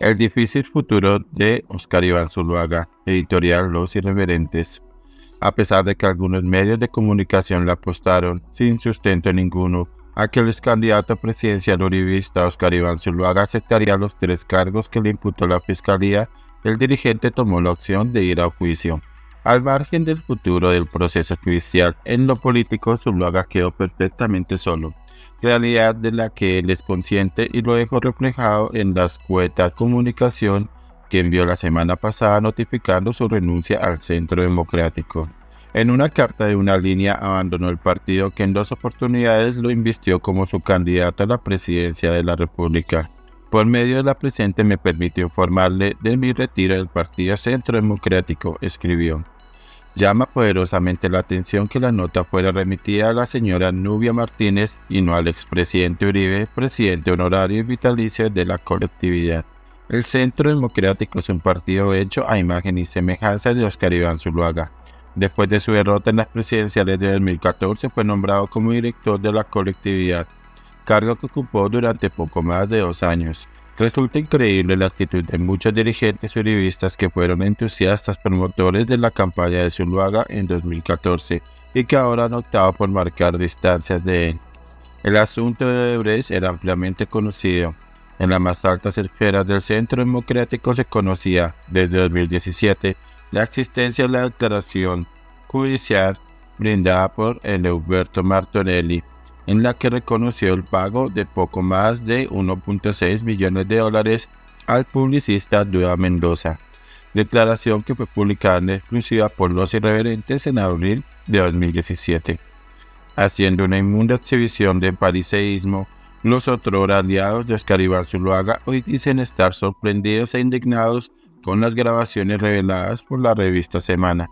El difícil futuro de Oscar Iván Zuluaga, editorial Los Irreverentes. A pesar de que algunos medios de comunicación le apostaron, sin sustento ninguno, a que el ex candidato presidencial uribista Oscar Iván Zuluaga aceptaría los 3 cargos que le imputó la Fiscalía, el dirigente tomó la opción de ir a juicio. Al margen del futuro del proceso judicial, en lo político Zuluaga quedó perfectamente solo, realidad de la que él es consciente y lo dejó reflejado en la escueta comunicación que envió la semana pasada notificando su renuncia al Centro Democrático. En una carta de una línea abandonó el partido que en 2 oportunidades lo invistió como su candidato a la presidencia de la República. Por medio de la presente me permitió informarle de mi retiro del Partido Centro Democrático, escribió. Llama poderosamente la atención que la nota fuera remitida a la señora Nubia Martínez y no al expresidente Uribe, presidente honorario y vitalicio de la colectividad. El Centro Democrático es un partido hecho a imagen y semejanza de Oscar Iván Zuluaga. Después de su derrota en las presidenciales de 2014 fue nombrado como director de la colectividad, cargo que ocupó durante poco más de 2 años. Resulta increíble la actitud de muchos dirigentes uribistas que fueron entusiastas promotores de la campaña de Zuluaga en 2014 y que ahora han optado por marcar distancias de él. El asunto de Odebrecht era ampliamente conocido. En las más altas esferas del Centro Democrático se conocía, desde 2017, la existencia de la declaración judicial brindada por Eleuberto Martorelli, en la que reconoció el pago de poco más de 1.6 millones de dólares al publicista Duda Mendoza, declaración que fue publicada en exclusiva por Los Irreverentes en abril de 2017. Haciendo una inmunda exhibición de fariseísmo, los otrora aliados de Oscar Iván Zuluaga hoy dicen estar sorprendidos e indignados con las grabaciones reveladas por la revista Semana.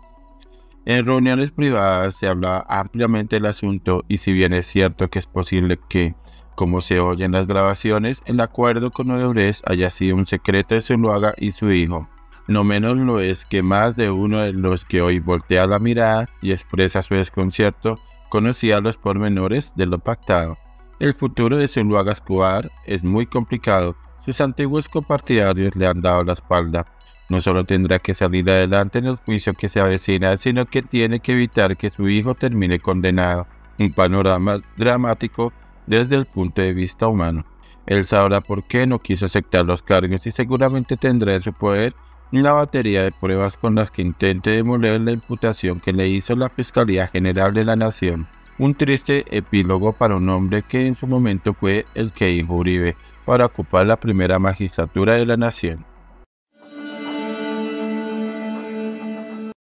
En reuniones privadas se habla ampliamente del asunto y si bien es cierto que es posible que, como se oye en las grabaciones, el acuerdo con Odebrecht haya sido un secreto de Zuluaga y su hijo, no menos lo es que más de uno de los que hoy voltea la mirada y expresa su desconcierto conocía los pormenores de lo pactado. El futuro de Zuluaga Escobar es muy complicado, sus antiguos copartidarios le han dado la espalda. No solo tendrá que salir adelante en el juicio que se avecina, sino que tiene que evitar que su hijo termine condenado. Un panorama dramático desde el punto de vista humano. Él sabrá por qué no quiso aceptar los cargos y seguramente tendrá en su poder una batería de pruebas con las que intente demoler la imputación que le hizo la Fiscalía General de la Nación. Un triste epílogo para un hombre que en su momento fue el que dijo Uribe para ocupar la primera magistratura de la nación.